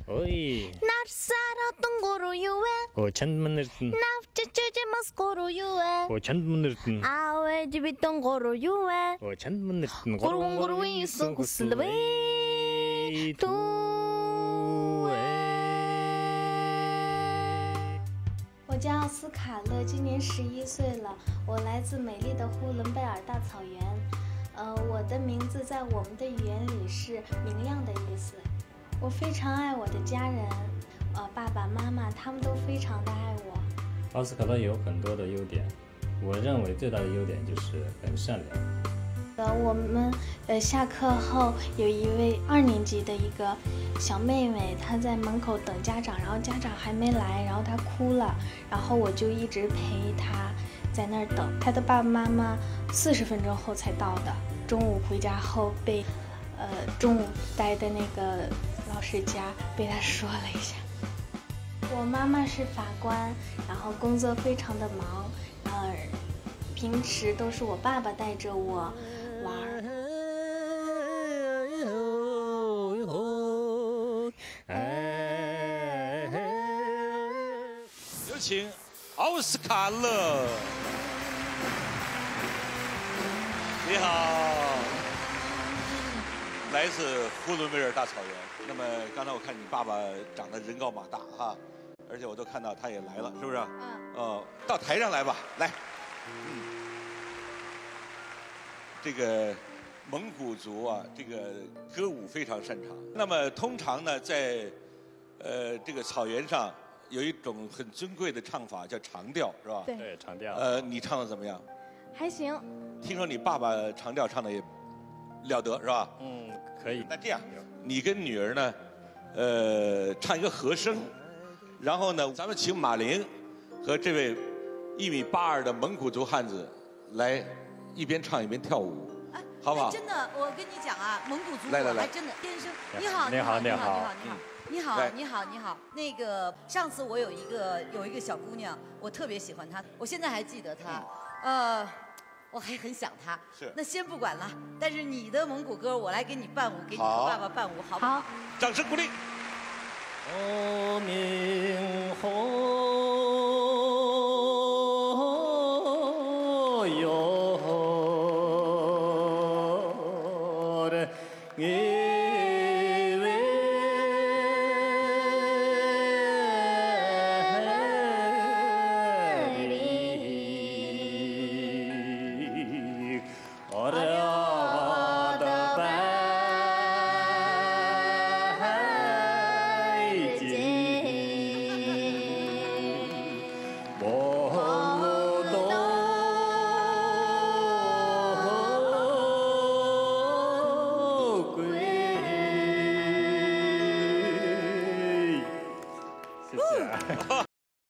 Oi. 날 살았던 거로유해 Çandmanırsın. 나우치치지마스 거로유해 Çandmanırsın. 아왜 집있던 거로유해 Çandmanırsın. 고롱고롱이 있어 구슬레 두에 我叫奥斯卡勒，今年11岁了。我来自美丽的呼伦贝尔大草原。我的名字在我们的语言里是明亮的意思。我非常爱我的家人，爸爸妈妈他们都非常的爱我。 奥斯卡勒有很多的优点，我认为最大的优点就是很善良。 我们下课后有一位2年级的一个小妹妹，她在门口等家长，然后家长还没来，然后她哭了，然后我就一直陪她在那儿等。她的爸爸妈妈40分钟后才到的。中午回家后被中午待的那个老师家被她说了一下。我妈妈是法官，然后工作非常的忙，平时都是我爸爸带着我玩。 有请奥斯卡勒。你好，来自呼伦贝尔大草原。那么刚才我看你爸爸长得人高马大哈，而且我都看到他也来了，是不是？到台上来吧，来。这个蒙古族啊，这个歌舞非常擅长。那么通常呢，在这个草原上有一种很尊贵的唱法，叫长调，是吧？ 对，长调。 你唱的怎么样？ 还行。 听说你爸爸长调唱的也了得，是吧？ 嗯，可以。 那这样，你跟女儿呢，唱一个和声，然后呢，咱们请马玲和这位1.82米的蒙古族汉子来一边唱一边跳舞，好不好？ 真的，我跟你讲啊，蒙古族来我还真的天生。你好，你好。那个上次我有一个小姑娘，我特别喜欢她，我现在还记得她，我还很想她。 是。 那先不管了，但是你的蒙古歌我来给你伴舞，给你和爸爸伴舞，好不好？ 掌声鼓励。 阿弥陀谢谢。